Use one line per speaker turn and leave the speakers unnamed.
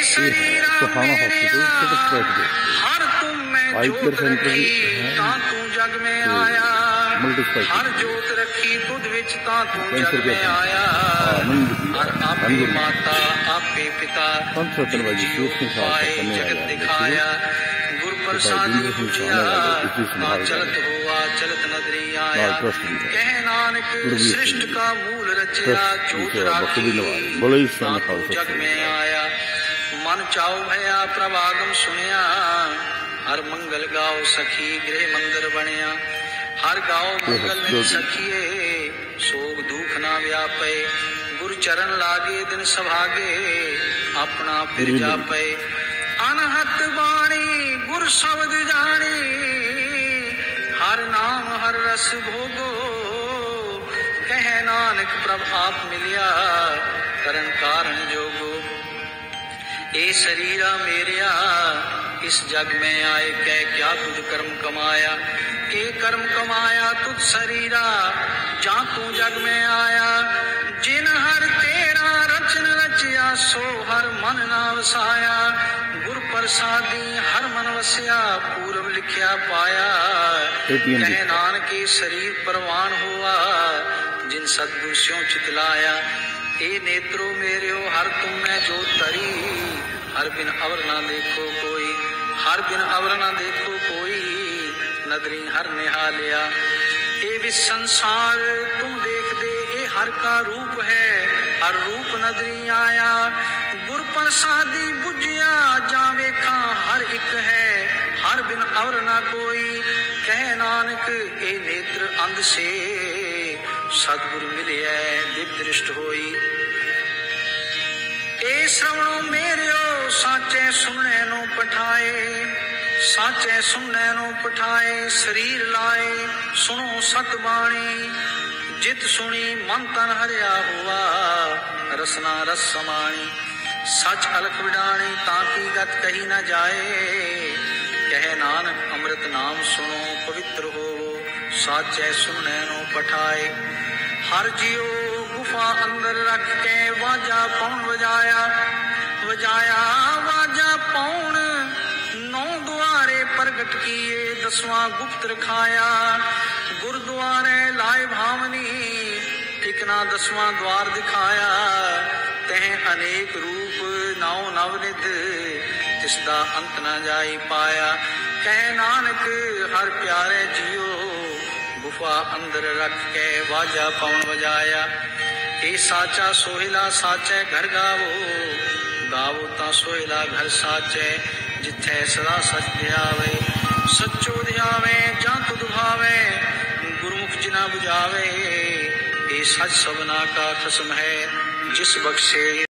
सुहाना hospital
हर तुम में जोत रखी तां तू जग में आया, हर जोत रखी तुझ विच तां तू जग में आया, हर आपे माता आपे पिता जगत दिखाया, गुर प्रसादी पूजिया चलत हुआ चलत नदरी आया, कह नानक सृष्ट का मूल रचया जोत राखी तां जग में आया, मन चाओ भया प्रभागम सुनिया, हर मंगल गाओ सखी गृह मंदिर बनिया, हर गाओ मंगल में सखिए सोग दुख ना व्यापे, गुरु चरण लागे दिन सभागे अपना फिर जापे, अनहत वाणी गुर शब्द जानी, हर नाम हर रस भोगो, कह नानक प्रभ आप मिलिया करन कारण जोगो, ए शरीरा मेरिया इस जग में आए कह क्या तुझ कर्म कमाया, के कर्म कमाया तुझ शरीरा जा तू जग में आया, जिन हर तेरा रचन रचिया सो हर मन ना वसाया, गुर प्रसादी हर मन वसिया पूर्व लिखिया पाया, कह नानक के शरीर परवान हुआ जिन सद्गुरु स्यों चितलाया, ए नेत्रो मेरियो हर तुम में जो तरी, हर बिन अवर ना देखो कोई, हर बिन अवर ना देखो कोई, नदरी हर निहालिया, ए विस संसार तुम देख दे ए हर का रूप है, हर रूप नदरी आया, गुर प्रसादी बुझिया जा वेखा हर एक है, हर बिन अवर ना कोई, कह नानक ए नेत्र अंध से सतगुरु मिले दिव्य दृष्ट होई, ए श्रवणों मेरियो साचे सुनने नो पठाए, साचे सुनने नो पठाए, शरीर लाए सुनो सतबाणी, जित सुनी मन तन हरिया हुआ रसना रस समाणी, सच अलख विडाणी ताकि गत कही न जाए, कह नानक अमृत नाम सुनो पवित्र हो, साचे सुनने नो पठाए, हर जियो गुफा अंदर रख के वाजा पौन बजाया, बजाया वाजा पौन नौ द्वारे प्रगट किए दसवां गुप्त रखाया, गुरुद्वारे लाए भावनी टिकना दसवां द्वार दिखाया, तह अनेक रूप नौ नवनिध तिसदा अंत न जाई पाया, कह नानक हर प्यारे जियो गुफा अंदर रख के वाजा पौन बजाया, ए साचा सोहिला साचे घर गावो, गावो ता सोहिला घर साचे, जिथे सदा सच ध्यावे, सच्चो ध्यावे जा तुध भावे, गुरुमुख जिना बुझावे, ए सच सबना का खसम है जिस बख्शे